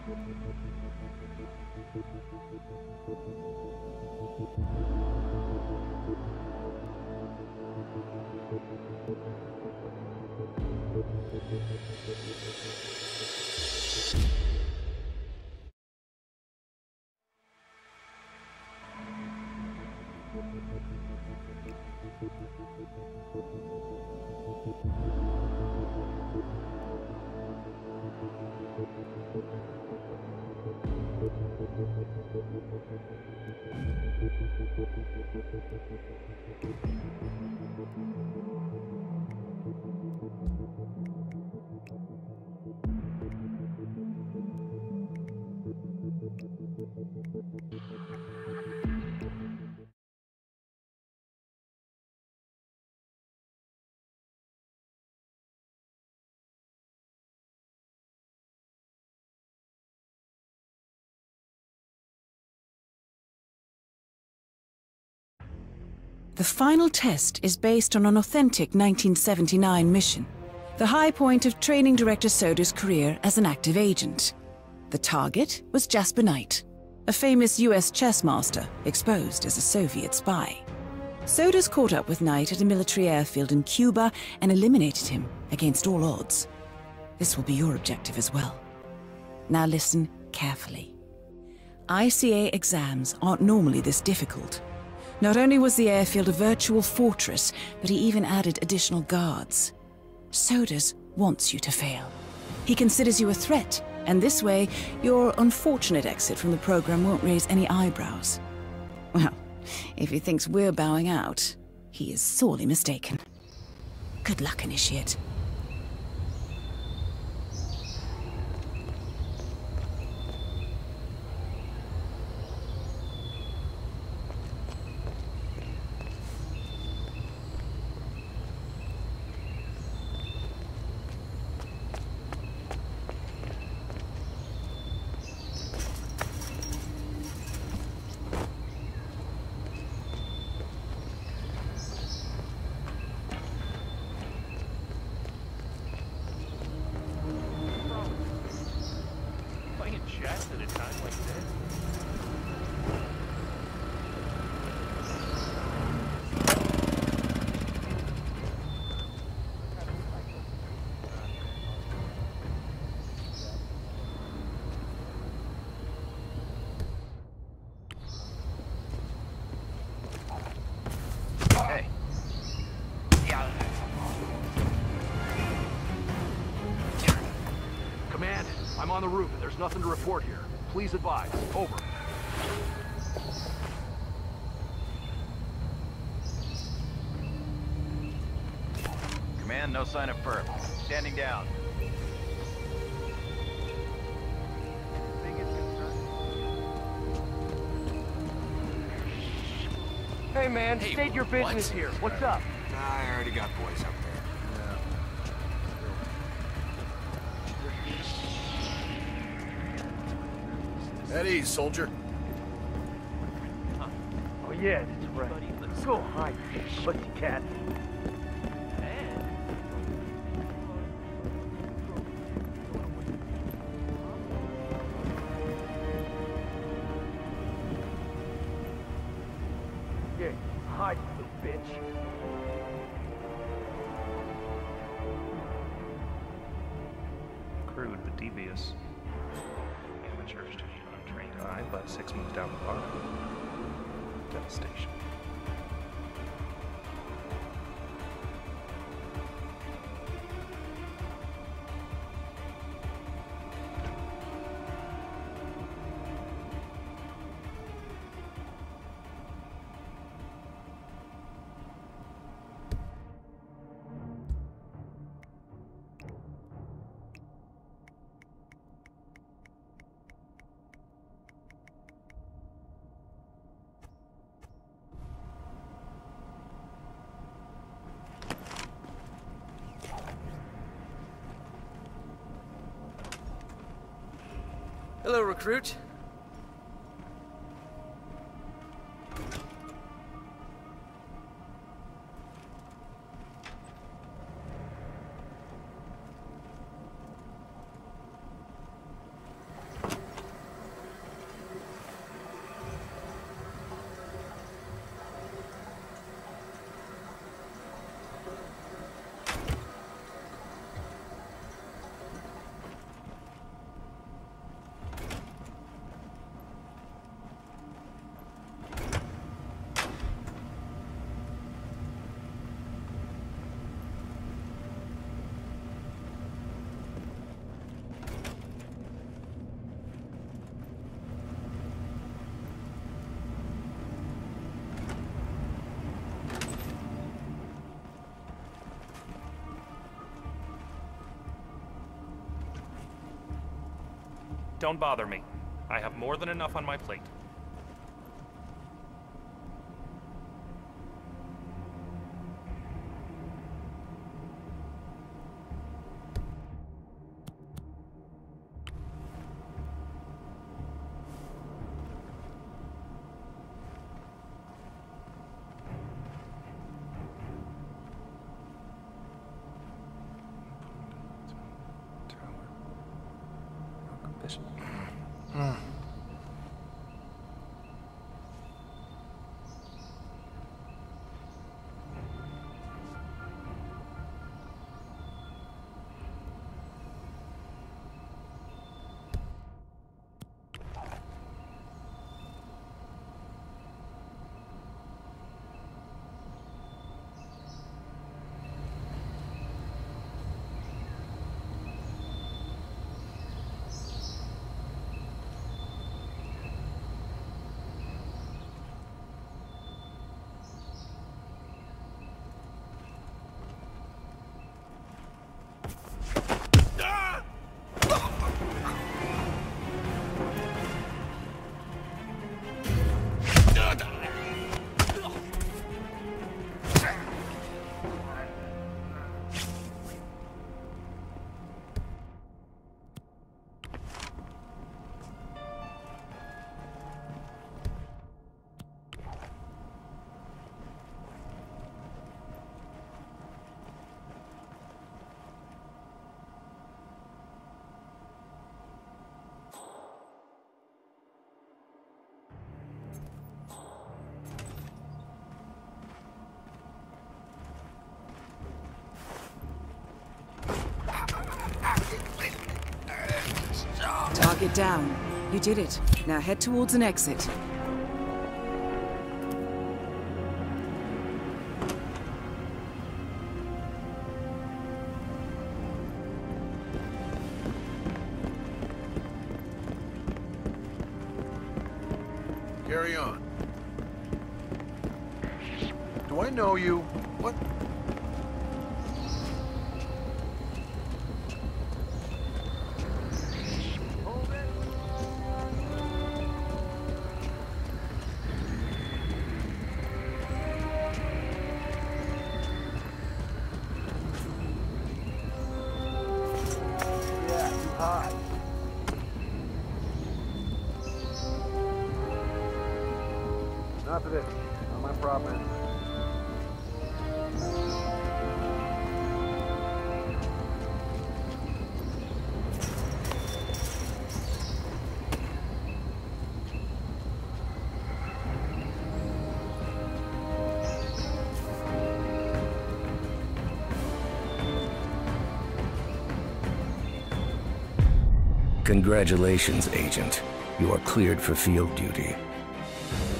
The final test is based on an authentic 1979 mission, the high point of training director Soder's career as an active agent. The target was Jasper Knight, a famous US chess master exposed as a Soviet spy. Soder's caught up with Knight at a military airfield in Cuba and eliminated him against all odds. This will be your objective as well. Now listen carefully. ICA exams aren't normally this difficult. Not only was the airfield a virtual fortress, but he even added additional guards. Soders wants you to fail. He considers you a threat, and this way, your unfortunate exit from the program won't raise any eyebrows. Well, if he thinks we're bowing out, he is sorely mistaken. Good luck, Initiate. I'm on the roof. There's nothing to report here. Please advise. Over. Command, no sign of perp. Standing down. Hey man, state your business here. What's up? I already got boys up there. At ease, soldier. Oh yeah, that's right. Go hide, pussycat. Yeah, hide, you little bitch. Crude but devious. Amateurs to untrained eye, but 6 moves down the bar. Devastation. Hello, recruit. don't bother me. I have more than enough on my plate. Target down. You did it. Now head towards an exit. Carry on. Do I know you? What? Enough of this. Not my problem. Congratulations, Agent. You are cleared for field duty.